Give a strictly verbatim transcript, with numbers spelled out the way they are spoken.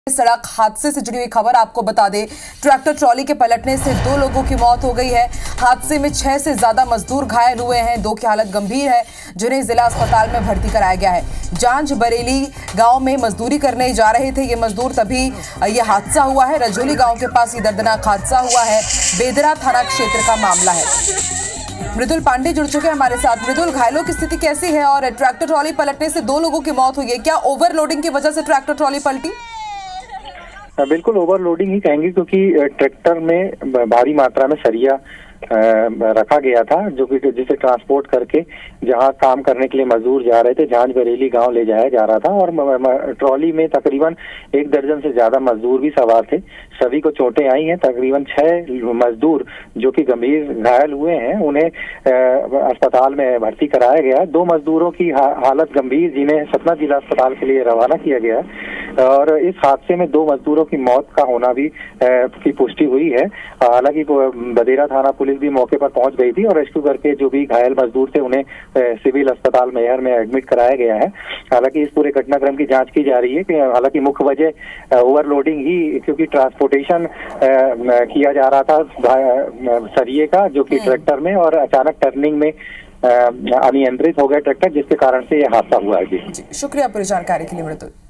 सड़क हादसे से जुड़ी हुई खबर आपको बता दें। ट्रैक्टर ट्रॉली के पलटने से दो लोगों की मौत हो गई है। हादसे में छह से ज्यादा मजदूर घायल हुए हैं। दो की हालत गंभीर है, जिन्हें जिला अस्पताल में भर्ती कराया गया है। जांज बरेली गांव में मजदूरी करने जा रहे थे ये मजदूर, तभी ये हादसा हुआ है। रजौली गांव के पास ये दर्दनाक हादसा हुआ है। बेदरा थाना क्षेत्र का मामला है। मृदुल पांडे जुड़ चुके हैं हमारे साथ। मृदुल, घायलों की स्थिति कैसी है और ट्रैक्टर ट्रॉली पलटने से दो लोगों की मौत हुई है, क्या ओवरलोडिंग की वजह से ट्रैक्टर ट्रॉली पलटी? बिल्कुल ओवरलोडिंग ही कहेंगे, क्योंकि ट्रैक्टर में भारी मात्रा में सरिया रखा गया था, जो कि जिसे ट्रांसपोर्ट करके जहां काम करने के लिए मजदूर जा रहे थे, जांज बरेली गांव ले जाया जा रहा था। और ट्रॉली में तकरीबन एक दर्जन से ज्यादा मजदूर भी सवार थे। सभी को चोटें आई हैं। तकरीबन छह मजदूर जो कि गंभीर घायल हुए हैं, उन्हें अस्पताल में भर्ती कराया गया। दो मजदूरों की हालत गंभीर, जिन्हें सतना जिला अस्पताल के लिए रवाना किया गया। और इस हादसे में दो मजदूरों की मौत का होना भी की पुष्टि हुई है। हालांकि बदेरा थाना पुलिस भी मौके पर पहुंच गई थी और रेस्क्यू करके जो भी घायल मजदूर थे उन्हें सिविल अस्पताल मेयर में एडमिट कराया गया है। हालांकि इस पूरे घटनाक्रम की जांच की जा रही है कि हालांकि मुख्य वजह ओवरलोडिंग ही, क्योंकि ट्रांसपोर्टेशन किया जा रहा था सरिये का, जो कि ट्रैक्टर में, और अचानक टर्निंग में अनियंत्रित हो गया ट्रैक्टर, जिसके कारण से यह हादसा हुआ है। जी शुक्रिया पूरी जानकारी के लिए मृदुल।